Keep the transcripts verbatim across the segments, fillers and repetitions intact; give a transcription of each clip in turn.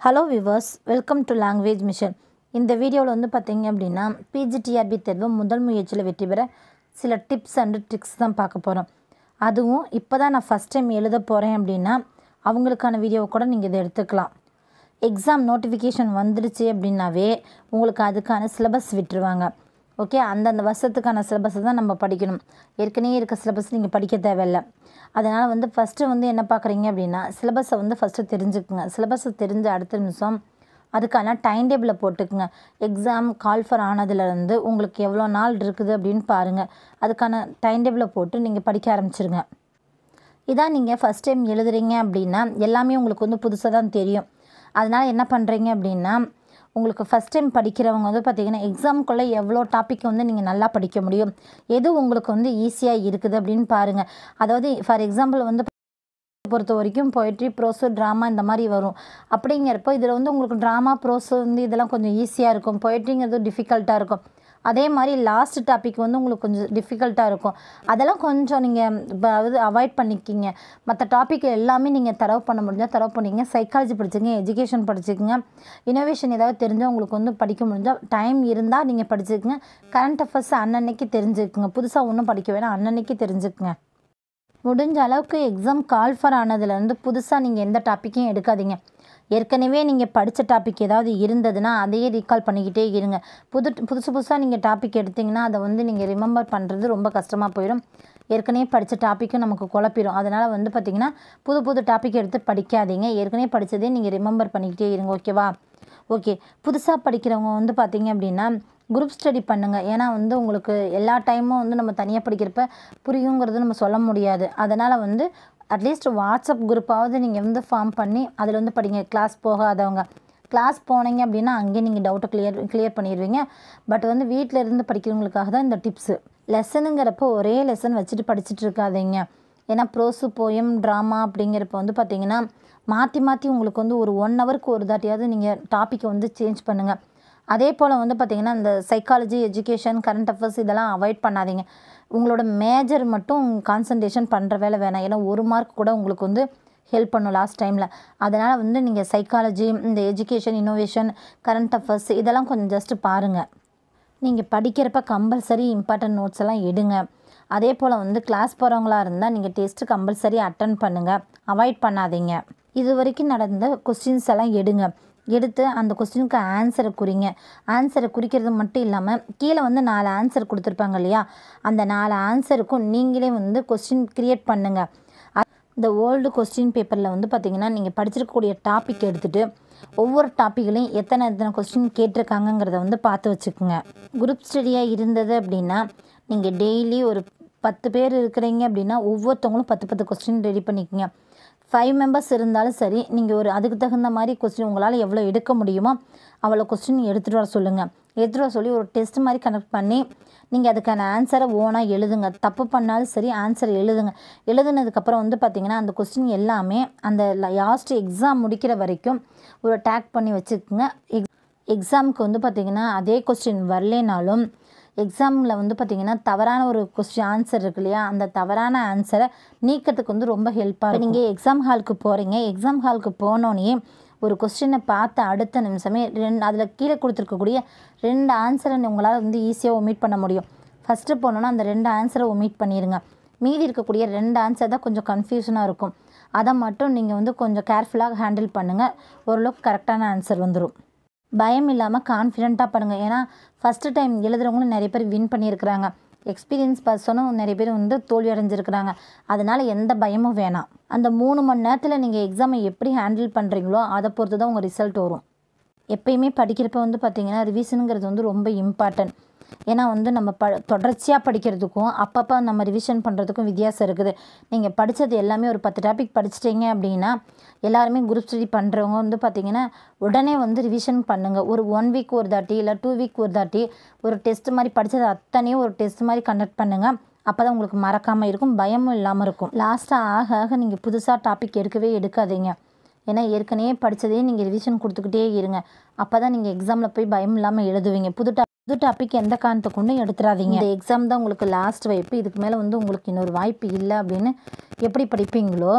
Hello viewers, welcome to Language Mission. இந்த வீடியோவில் வந்து பார்த்தீங்க அப்படின்னா பிஜி டிஆர்பி தேர்வு முதல் முயற்சியில் வெற்றி பெற சில டிப்ஸ் அண்ட் ட்ரிக்ஸ் தான் பார்க்க போகிறோம். அதுவும் இப்போ தான் நான் ஃபஸ்ட் டைம் எழுத போகிறேன் அப்படின்னா அவங்களுக்கான வீடியோவை கூட நீங்கள் இதை எடுத்துக்கலாம். எக்ஸாம் நோட்டிஃபிகேஷன் வந்துடுச்சு அப்படின்னாவே உங்களுக்கு அதுக்கான சிலபஸ் விட்டுருவாங்க. ஓகே, அந்தந்த வருஷத்துக்கான சிலபஸை தான் நம்ம படிக்கணும். ஏற்கனவே இருக்க சிலபஸ் நீங்கள் படிக்க தேவையில்லை. அதனால் வந்து ஃபஸ்ட்டு வந்து என்ன பார்க்குறீங்க அப்படின்னா சிலபஸை வந்து ஃபஸ்ட்டு தெரிஞ்சுக்குங்க. சிலபஸை தெரிஞ்ச அடுத்த நிமிஷம் அதுக்கான டைம் டேபிளை போட்டுக்குங்க. எக்ஸாம் கால்ஃபர் ஆனதுலேருந்து உங்களுக்கு எவ்வளோ நாள் இருக்குது அப்படின்னு பாருங்கள். அதுக்கான டைம் டேபிளை போட்டு நீங்கள் படிக்க ஆரம்பிச்சிருங்க. இதான் நீங்கள் ஃபஸ்ட் டைம் எழுதுறீங்க அப்படின்னா எல்லாமே உங்களுக்கு வந்து புதுசாக தான் தெரியும். அதனால் என்ன பண்ணுறீங்க அப்படின்னா உங்களுக்கு ஃபஸ்ட் டைம் படிக்கிறவங்க வந்து பார்த்திங்கன்னா எக்ஸாமுக்குள்ளே எவ்வளோ டாபிக் வந்து நீங்கள் நல்லா படிக்க முடியும், எது உங்களுக்கு வந்து ஈஸியாக இருக்குது அப்படின்னு பாருங்கள். அதாவது ஃபார் எக்ஸாம்பிள் வந்து பொறுத்த வரைக்கும் போய்ட்ரி, ப்ரோஸு, ட்ராமா இந்த மாதிரி வரும். அப்படிங்கிறப்போ இதில் வந்து உங்களுக்கு ட்ராமா, ப்ரோஸு வந்து இதெல்லாம் கொஞ்சம் ஈஸியாக இருக்கும். போய்ட்ரிங்கிறது டிஃபிகல்ட்டாக இருக்கும். அதே மாதிரி லாஸ்ட் டாபிக் வந்து உங்களுக்கு கொஞ்சம் டிஃபிகல்ட்டாக இருக்கும். அதெல்லாம் கொஞ்சம் நீங்கள் அதாவது அவாய்ட் பண்ணிக்கிங்க. மற்ற டாபிக் எல்லாமே நீங்கள் தரவு பண்ண முடிஞ்சால் தரவு பண்ணிங்க. சைக்காலஜி படிச்சுங்க, எஜுகேஷன் படிச்சுக்கங்க, இனோவேஷன் ஏதாவது தெரிஞ்சால் உங்களுக்கு வந்து படிக்க முடிஞ்சால் டைம் இருந்தால் நீங்கள் படிச்சுக்கங்க. கரண்ட் அஃபேர்ஸ் அன்னன்னைக்கு தெரிஞ்சுக்குங்க. புதுசாக ஒன்றும் படிக்க வேணாம், அன்னன்னைக்கு தெரிஞ்சுக்குங்க. முடிஞ்ச அளவுக்கு எக்ஸாம் கால்ஃபர் ஆனதுலேருந்து புதுசாக நீங்கள் எந்த டாப்பிக்கையும் எடுக்காதீங்க. ஏற்கனவே நீங்கள் படித்த டாபிக் ஏதாவது இருந்ததுன்னா அதையே ரீகால் பண்ணிக்கிட்டே இருங்க. புது புதுசு புதுசாக நீங்கள் டாபிக் எடுத்திங்கன்னா அதை வந்து நீங்கள் ரிமெம்பர் பண்ணுறது ரொம்ப கஷ்டமாக போயிடும். ஏற்கனவே படித்த டாப்பிக்கும் நமக்கு குழப்பிடும். அதனால் வந்து பார்த்திங்கன்னா புது புது டாபிக் எடுத்து படிக்காதீங்க. ஏற்கனவே படித்ததே நீங்கள் ரிமெம்பர் பண்ணிக்கிட்டே இருங்க. ஓகேவா? ஓகே, புதுசாக படிக்கிறவங்க வந்து பார்த்திங்க அப்படின்னா குரூப் ஸ்டடி பண்ணுங்கள். ஏன்னா வந்து உங்களுக்கு எல்லா டைமும் வந்து நம்ம தனியாக படிக்கிறப்ப புரியுங்கிறது நம்ம சொல்ல முடியாது. அதனால் வந்து அட்லீஸ்ட் வாட்ஸ்அப் குரூப்பாவது நீங்கள் வந்து ஃபார்ம் பண்ணி அதில் வந்து படிங்க. கிளாஸ் போகாதவங்க கிளாஸ் போனீங்க அப்படின்னா அங்கேயே நீங்கள் டவுட்டை கிளியர் கிளியர் பண்ணிடுவீங்க. பட் வந்து வீட்டில் இருந்து படிக்கிறவங்களுக்காக தான் இந்த டிப்ஸு. லெசனுங்கிறப்போ ஒரே லெசன் வச்சுட்டு படிச்சுட்டு இருக்காதீங்க. ஏன்னா ப்ரோஸு, போயம், ட்ராமா அப்படிங்கிறப்ப வந்து பார்த்திங்கன்னா மாற்றி மாற்றி உங்களுக்கு வந்து ஒரு ஒன் ஹவருக்கு ஒரு தாட்டியாவது நீங்கள் டாப்பிக்கை வந்து சேஞ்ச் பண்ணுங்கள். அதே போல் வந்து பார்த்திங்கன்னா இந்த சைக்காலஜி, எஜுகேஷன், கரண்ட் அஃபேர்ஸ் இதெல்லாம் அவாய்ட் பண்ணாதீங்க. உங்களோட மேஜர் மட்டும் கான்சன்ட்ரேஷன் பண்ணுற வேலை வேணாம். ஏன்னா ஒரு மார்க் கூட உங்களுக்கு வந்து ஹெல்ப் பண்ணும் லாஸ்ட் டைமில். அதனால் வந்து நீங்கள் சைக்காலஜி, இந்த எஜுகேஷன், இனோவேஷன், கரண்ட் அஃபேர்ஸ் இதெல்லாம் கொஞ்சம் ஜஸ்ட்டு பாருங்கள். நீங்கள் படிக்கிறப்ப கம்பல்சரி இம்பார்ட்டன்ட் நோட்ஸ் எல்லாம் எடுங்க. அதே போல் வந்து கிளாஸ் போகிறவங்களா இருந்தால் நீங்கள் டெஸ்ட்டு கம்பல்சரி அட்டன் பண்ணுங்கள். அவாய்ட் பண்ணாதீங்க. இது வரைக்கும் நடந்த கொஸ்டின்ஸ் எல்லாம் எடுங்க. எடுத்து அந்த கொஸ்டினுக்கு ஆன்சரை குறிங்க. ஆன்சரை குறிக்கிறது மட்டும் இல்லாமல் கீழே வந்து நாலு ஆன்சர் கொடுத்துருப்பாங்க இல்லையா, அந்த நாலு ஆன்சருக்கும் நீங்களே வந்து கொஸ்டின் க்ரியேட் பண்ணுங்கள். இந்த ஓல்டு கொஸ்டின் பேப்பரில் வந்து பார்த்திங்கன்னா நீங்கள் படிச்சிருக்கக்கூடிய டாபிக் எடுத்துகிட்டு ஒவ்வொரு டாப்பிக்லையும் எத்தனை எத்தனை கொஸ்டின் கேட்டிருக்காங்கங்கிறத வந்து பார்த்து வச்சுக்கோங்க. குரூப் ஸ்டடியாக இருந்தது அப்படின்னா நீங்கள் டெய்லி ஒரு பத்து பேர் இருக்கிறீங்க அப்படின்னா ஒவ்வொருத்தவங்களும் பத்து பத்து கொஸ்டின் ரெடி பண்ணிக்கோங்க. ஃபைவ் மெம்பர்ஸ் இருந்தாலும் சரி, நீங்கள் ஒரு அதுக்கு தகுந்த மாதிரி கொஸ்டின் உங்களால் எவ்வளோ எடுக்க முடியுமோ அவ்வளோ கொஸ்டின் எடுத்துகிட்டு வர சொல்லுங்கள். எடுத்துகிட்டு வர சொல்லி ஒரு டெஸ்ட் மாதிரி கனெக்ட் பண்ணி நீங்கள் அதுக்கான ஆன்சரை ஓனாக எழுதுங்க. தப்பு பண்ணாலும் சரி ஆன்சர் எழுதுங்க. எழுதுனதுக்கப்புறம் வந்து பார்த்திங்கன்னா அந்த கொஸ்டின் எல்லாமே அந்த லாஸ்ட் எக்ஸாம் முடிக்கிற வரைக்கும் ஒரு டேக் பண்ணி வச்சுக்கோங்க. எக் எக்ஸாமுக்கு வந்து பார்த்திங்கன்னா அதே கொஸ்டின் வரலேனாலும் எக்ஸாமில் வந்து பார்த்திங்கன்னா தவறான ஒரு கொஸ்டின் ஆன்சர் இருக்கு இல்லையா, அந்த தவறான ஆன்சரை நீக்கிறதுக்கு வந்து ரொம்ப ஹெல்ப்பாக இருக்கும். நீங்கள் எக்ஸாம் ஹாலுக்கு போகிறீங்க. எக்ஸாம் ஹாலுக்கு போனோடனே ஒரு கொஸ்டினை பார்த்த அடுத்த நிமிஷமே ரெண்டு அதில் கீழே கொடுத்துருக்கக்கூடிய ரெண்டு ஆன்சரை உங்களால் வந்து ஈஸியாக ஒமிட் பண்ண முடியும். ஃபஸ்ட்டு போனோன்னா அந்த ரெண்டு ஆன்சரை ஒமிட் பண்ணிடுங்க. மீதி இருக்கக்கூடிய ரெண்டு ஆன்சர் தான் கொஞ்சம் கன்ஃபியூஷனாக இருக்கும். அதை மட்டும் நீங்கள் வந்து கொஞ்சம் கேர்ஃபுல்லாக ஹேண்டில் பண்ணுங்கள். ஓரளவுக்கு கரெக்டான ஆன்சர் வந்துடும். பயம் இல்லாமல் கான்ஃபிடெண்ட்டாக பண்ணுங்கள். ஏன்னா ஃபஸ்ட்டு டைம் எழுதுகிறவங்களும் நிறைய பேர் வின் பண்ணியிருக்கிறாங்க. எக்ஸ்பீரியன்ஸ் பர்சனும் நிறைய பேர் வந்து தோல்வி அடைஞ்சிருக்கிறாங்க. அதனால் எந்த பயமும் வேணாம். அந்த மூணு மணி நேரத்தில் நீங்கள் எக்ஸாமை எப்படி ஹேண்டில் பண்ணுறீங்களோ அதை பொறுத்து தான் உங்கள் ரிசல்ட் வரும். எப்பயுமே படிக்கிறப்ப வந்து பார்த்திங்கன்னா ரிவிஷனுங்கிறது வந்து ரொம்ப இம்பார்ட்டன்ட். ஏன்னா வந்து நம்ம ப தொடர்ச்சியாக படிக்கிறதுக்கும் அப்பப்போ நம்ம ரிவிஷன் பண்ணுறதுக்கும் வித்தியாசம் இருக்குது. நீங்கள் படித்தது எல்லாமே ஒரு பத்து டாபிக் படிச்சிட்டிங்க அப்படின்னா எல்லாருமே குரூப் ஸ்டடி பண்ணுறவங்க வந்து பார்த்திங்கன்னா உடனே வந்து ரிவிஷன் பண்ணுங்கள். ஒரு ஒன் வீக் ஒரு தாட்டி இல்லை டூ வீக் ஒரு தாட்டி ஒரு டெஸ்ட் மாதிரி படித்தது அத்தனையும் ஒரு டெஸ்ட் மாதிரி கண்டக்ட் பண்ணுங்கள். அப்போ தான் உங்களுக்கு மறக்காமல் இருக்கும், பயமும் இல்லாமல் இருக்கும். லாஸ்ட்டாக ஆக ஆக நீங்கள் புதுசாக டாபிக் எடுக்கவே எடுக்காதீங்க. ஏன்னா ஏற்கனவே படித்ததே நீங்கள் ரிவிஷன் கொடுத்துக்கிட்டே இருங்க. அப்போ தான் நீங்கள் எக்ஸாமில் போய் பயம் இல்லாமல் எழுதுவீங்க. புது டா புது டாபிக் எந்த காரணத்தை கொண்டும் எடுத்துடாதீங்க. இந்த எக்ஸாம் தான் உங்களுக்கு லாஸ்ட் வாய்ப்பு. இதுக்கு மேலே வந்து உங்களுக்கு இன்னொரு வாய்ப்பு இல்லை அப்படின்னு எப்படி படிப்பீங்களோ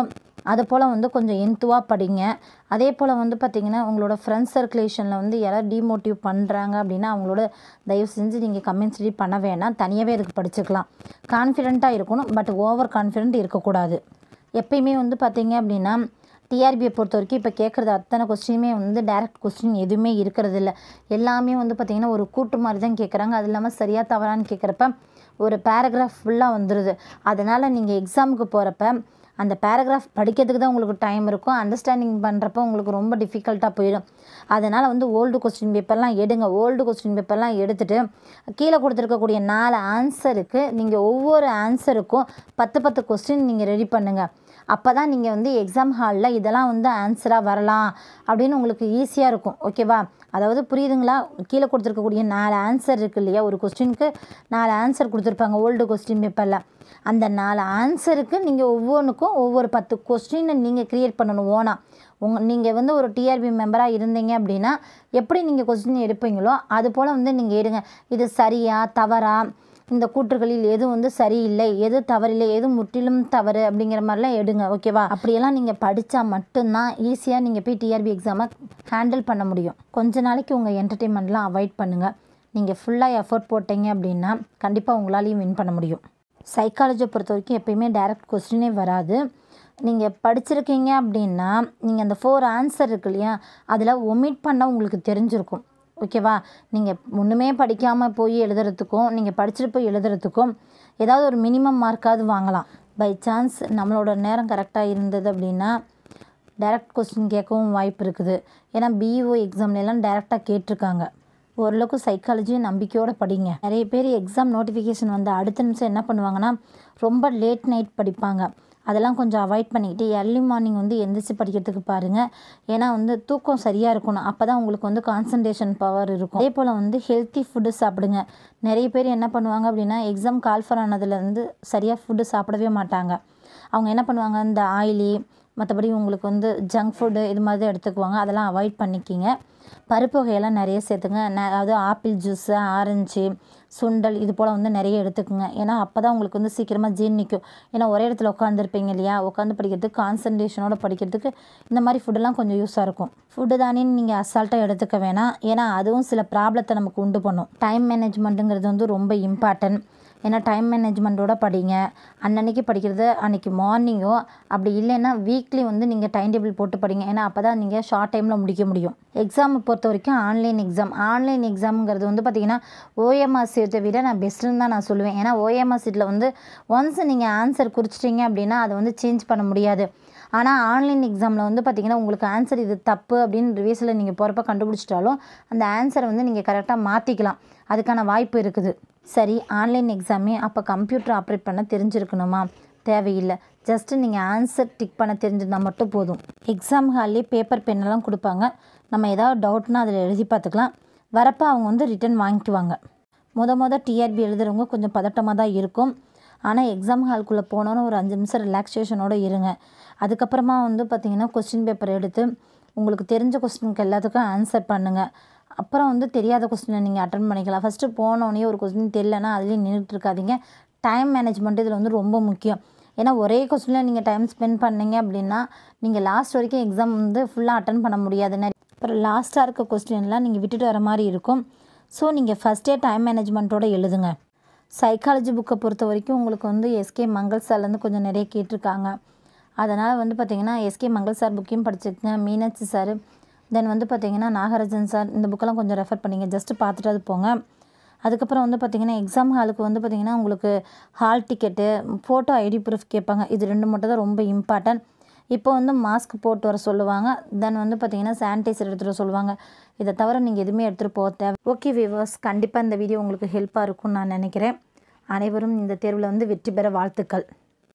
அது போல் வந்து கொஞ்சம் இன்த்துவாக படிங்க. அதே போல் வந்து பார்த்திங்கன்னா உங்களோட ஃப்ரெண்ட்ஸ் சர்க்குலேஷனில் வந்து யாராவது டிமோட்டிவ் பண்ணுறாங்க அப்படின்னா அவங்களோட தயவு செஞ்சு நீங்கள் கமெண்ட்ஸ் ரீட் பண்ண வேணாம், தனியாகவே இதுக்கு படிச்சுக்கலாம். கான்ஃபிடெண்ட்டாக இருக்கணும், பட் ஓவர் கான்ஃபிடென்ட் இருக்கக்கூடாது. எப்பயுமே வந்து பார்த்திங்க அப்படின்னா டிஆர்பியை பொறுத்த வரைக்கும் இப்போ கேட்குறது அத்தனை கொஸ்டினுமே வந்து டைரக்ட் கொஸ்டின் எதுவுமே இருக்கிறது இல்லை. எல்லாமே வந்து பார்த்திங்கன்னா ஒரு கூட்டு மாதிரி தான் கேட்குறாங்க. அது இல்லாமல் சரியாக தவறான்னு கேட்குறப்ப ஒரு பேராகிராஃப் ஃபுல்லாக வந்துடுது. அதனால் நீங்கள் எக்ஸாமுக்கு போகிறப்ப அந்த பேராகிராஃப் படிக்கிறதுக்கு தான் உங்களுக்கு டைம் இருக்கும், அண்டர்ஸ்டாண்டிங் பண்ணுறப்ப உங்களுக்கு ரொம்ப டிஃபிகல்ட்டாக போயிடும். அதனால் வந்து ஓல்டு கொஸ்டின் பேப்பர்லாம் எடுங்க. ஓல்டு கொஸ்டின் பேப்பர்லாம் எடுத்துகிட்டு கீழே கொடுத்துருக்கக்கூடிய நாலு ஆன்சருக்கு நீங்கள் ஒவ்வொரு ஆன்சருக்கும் பத்து பத்து கொஸ்டின் நீங்கள் ரெடி பண்ணுங்கள். அப்போ தான் நீங்கள் வந்து எக்ஸாம் ஹாலில் இதெல்லாம் வந்து ஆன்சராக வரலாம் அப்படின்னு உங்களுக்கு ஈஸியாக இருக்கும். ஓகேவா? அதாவது புரியுதுங்களா? கீழே கொடுத்துருக்கக்கூடிய நாலு ஆன்சர் இருக்குது இல்லையா, ஒரு கொஸ்டினுக்கு நாலு ஆன்சர் கொடுத்துருப்பாங்க ஓல்டு கொஸ்டின் பேப்பரில். அந்த நாலு ஆன்சருக்கு நீங்கள் ஒவ்வொன்றுக்கும் ஒவ்வொரு பத்து கொஸ்டினை நீங்கள் க்ரியேட் பண்ணணும் ஓனா. உங்கள் நீங்கள் வந்து ஒரு டிஆர்பி மெம்பராக இருந்தீங்க அப்படின்னா எப்படி நீங்கள் கொஸ்டின் எடுப்பீங்களோ அது போல் வந்து நீங்கள் எடுங்க. இது சரியா தவறா, இந்த கூற்றுகளில் எது வந்து சரியில்லை, எது தவறில்லை, எது முற்றிலும் தவறு அப்படிங்கிற மாதிரிலாம் எடுங்க. ஓகேவா? அப்படியெல்லாம் நீங்கள் படித்தா மட்டும்தான் ஈஸியாக நீங்கள் போய் டிஆர்பி எக்ஸாமை ஹேண்டில் பண்ண முடியும். கொஞ்ச நாளைக்கு உங்கள் என்டர்டெயின்மெண்ட்லாம் அவாய்ட் பண்ணுங்கள். நீங்கள் ஃபுல்லாக எஃபோர்ட் போட்டீங்க அப்படின்னா கண்டிப்பாக உங்களாலையும் வின் பண்ண முடியும். சைக்காலஜியை பொறுத்த வரைக்கும் எப்பயுமே டைரக்ட் கொஸ்டினே வராது. நீங்கள் படிச்சிருக்கீங்க அப்படின்னா நீங்கள் அந்த ஃபோர் ஆன்சர் இருக்கு இல்லையா, அதில் ஒமிட் பண்ண உங்களுக்கு தெரிஞ்சிருக்கும். ஓகேவா? நீங்கள் ஒன்றுமே படிக்காமல் போய் எழுதுறதுக்கும் நீங்கள் படிச்சுட்டு போய் எழுதுறதுக்கும் ஏதாவது ஒரு மினிமம் மார்க்காவது வாங்கலாம். பை சான்ஸ் நம்மளோட நேரம் கரெக்டாக இருந்தது அப்படின்னா டைரக்ட் கொஸ்டின் கேட்கவும் வாய்ப்பு இருக்குது. ஏன்னா பிஇஓ எக்ஸாம்லாம் டைரெக்டாக கேட்டிருக்காங்க. ஓரளவுக்கு சைக்காலஜியும் நம்பிக்கையோடு படிங்க. நிறைய பேர் எக்ஸாம் நோட்டிஃபிகேஷன் வந்து அடுத்த நிமிஷம் என்ன பண்ணுவாங்கன்னா ரொம்ப லேட் நைட் படிப்பாங்க. அதெல்லாம் கொஞ்சம் அவாய்ட் பண்ணிக்கிட்டு ஏர்லி மார்னிங் வந்து எந்திரிச்சு படிக்கிறதுக்கு பாருங்கள். ஏன்னா வந்து தூக்கம் சரியாக இருக்கணும், அப்போ தான் உங்களுக்கு வந்து கான்சன்ட்ரேஷன் பவர் இருக்கும். அதே போல் வந்து ஹெல்த்தி ஃபுட்டு சாப்பிடுங்க. நிறைய பேர் என்ன பண்ணுவாங்க அப்படின்னா எக்ஸாம் கால்ஃபர் ஆனதுலேருந்து சரியாக ஃபுட்டு சாப்பிடவே மாட்டாங்க. அவங்க என்ன பண்ணுவாங்க, இந்த ஆயிலி மற்றபடி உங்களுக்கு வந்து ஜங்க் ஃபுட்டு இது மாதிரி தான் எடுத்துக்குவாங்க. அதெல்லாம் அவாய்ட் பண்ணிக்கிங்க. பருப்பு வகையெல்லாம் நிறைய சேர்த்துங்க. அதாவது ஆப்பிள் ஜூஸு, ஆரஞ்சு, சுண்டல் இது போல் வந்து நிறைய எடுத்துக்குங்க. ஏன்னா அப்போ தான் உங்களுக்கு வந்து சீக்கிரமாக ஜீர்ணிக்கும். ஏன்னா ஒரே இடத்துல உட்காந்துருப்பீங்க இல்லையா, உட்காந்து படிக்கிறதுக்கு கான்சன்ட்ரேஷனோட படிக்கிறதுக்கு இந்த மாதிரி ஃபுட்டெல்லாம் கொஞ்சம் யூஸாக இருக்கும். ஃபுட்டு தானே நீங்கள் அசால்ட்டாக எடுத்துக்க வேணாம். ஏன்னா அதுவும் சில ப்ராப்ளத்தை நமக்கு உண்டு பண்ணும். டைம் மேனேஜ்மெண்ட்டுங்கிறது வந்து ரொம்ப இம்பார்ட்டன்ட். ஏன்னா டைம் மேனேஜ்மெண்ட்டோட படிங்க. அன்னன்னைக்கு படிக்கிறது அன்றைக்கி மார்னிங்கோ அப்படி இல்லைன்னா வீக்லி வந்து நீங்கள் டைம் டேபிள் போட்டு படிங்க. ஏன்னா அப்போ தான் நீங்கள் ஷார்ட் டைமில் முடிக்க முடியும். எக்ஸாமை பொறுத்த வரைக்கும் ஆன்லைன் எக்ஸாம் ஆன்லைன் எக்ஸாமுங்கிறது வந்து பார்த்திங்கன்னா ஓஎம்ஆர் சீட்டை விட நான் பெஸ்ட்டுன்னு தான் நான் சொல்லுவேன். ஏன்னா ஓஎம்ஆர் சீட்டில் வந்து ஒன்ஸ் நீங்கள் ஆன்சர் குறிச்சிட்டிங்க அப்படின்னா அதை வந்து சேஞ்ச் பண்ண முடியாது. ஆனால் ஆன்லைன் எக்ஸாமில் வந்து பார்த்திங்கன்னா உங்களுக்கு ஆன்சர் இது தப்பு அப்படின்னு ரிவைஸில் நீங்கள் போகிறப்ப கண்டுபிடிச்சிட்டாலும் அந்த ஆன்சரை வந்து நீங்கள் கரெக்டாக மாற்றிக்கலாம். அதுக்கான வாய்ப்பு இருக்குது. சரி, ஆன்லைன் எக்ஸாமே அப்போ கம்ப்யூட்டர் ஆப்ரேட் பண்ண தெரிஞ்சிருக்கணுமா? தேவையில்லை. ஜஸ்ட்டு நீங்கள் ஆன்சர் டிக் பண்ண தெரிஞ்சிருந்தால் மட்டும் போதும். எக்ஸாம் ஹால்லேயே பேப்பர் பென்னெல்லாம் கொடுப்பாங்க. நம்ம ஏதாவது டவுட்னா அதில் எழுதி பார்த்துக்கலாம். வரப்போ அவங்க வந்து ரிட்டன் வாங்கிக்குவாங்க. முத மொதல் டிஆர்பி எழுதுகிறவங்க கொஞ்சம் பதட்டமாக தான் இருக்கும். ஆனால் எக்ஸாம் ஹால்குள்ளே போனோன்னு ஒரு அஞ்சு நிமிஷம் ரிலாக்ஸேஷனோடு இருங்க. அதுக்கப்புறமா வந்து பார்த்திங்கன்னா கொஸ்டின் பேப்பர் எடுத்து உங்களுக்கு தெரிஞ்ச கொஸ்டினுக்கு எல்லாத்துக்கும் ஆன்சர் பண்ணுங்கள். அப்புறம் வந்து தெரியாத கொஸ்டினை நீங்கள் அட்டன் பண்ணிக்கலாம். ஃபஸ்ட்டு போனோடனே ஒரு கொஸ்டின் தெரியலனா அதுலேயும் நின்றுட்டு இருக்காதீங்க. டைம் மேனேஜ்மெண்ட் இதில் வந்து ரொம்ப முக்கியம். ஏன்னா ஒரே கொஸ்டினில் நீங்கள் டைம் ஸ்பெண்ட் பண்ணீங்க அப்படின்னா நீங்கள் லாஸ்ட் வரைக்கும் எக்ஸாம் வந்து ஃபுல்லாக அட்டன் பண்ண முடியாது. அப்புறம் லாஸ்ட்டாக இருக்க கொஸ்டின்லாம் நீங்கள் விட்டுட்டு வர மாதிரி இருக்கும். ஸோ நீங்கள் ஃபஸ்ட்டே டைம் மேனேஜ்மெண்ட்டோடு எழுதுங்க. சைக்காலஜி புக்கை பொறுத்த வரைக்கும் உங்களுக்கு வந்து எஸ்கே மங்கள் சார்லேருந்து கொஞ்சம் நிறைய கேட்டிருக்காங்க. அதனால் வந்து பார்த்திங்கன்னா எஸ்கே மங்கள் சார் புக்கையும் படிச்சுக்கங்க. மீனாட்சி சார், தென் வந்து பார்த்திங்கன்னா நாகராஜன் சார், இந்த புக்கெல்லாம் கொஞ்சம் ரெஃபர் பண்ணிங்க. ஜஸ்ட்டு பார்த்துட்டு அது போங்க. அதுக்கப்புறம் வந்து பார்த்திங்கன்னா எக்ஸாம் ஹாலுக்கு வந்து பார்த்திங்கன்னா உங்களுக்கு hall ticket, photo ID proof கேட்பாங்க. இது ரெண்டு மட்டும் தான் ரொம்ப இம்பார்ட்டன்ட். இப்போ வந்து மாஸ்க் போட்டு வர சொல்லுவாங்க. தென் வந்து பார்த்திங்கன்னா சானிடைசர் எடுத்துகிட்டு வர சொல்லுவாங்க. இதை தவிர நீங்கள் எதுவுமே எடுத்துகிட்டு போக தேவை. ஓகே வியூவர்ஸ், கண்டிப்பாக இந்த வீடியோ உங்களுக்கு ஹெல்ப்பாக இருக்கும்னு நான் நினைக்கிறேன். அனைவரும் இந்த தேர்வில் வந்து வெற்றி பெற வாழ்த்துக்கள்.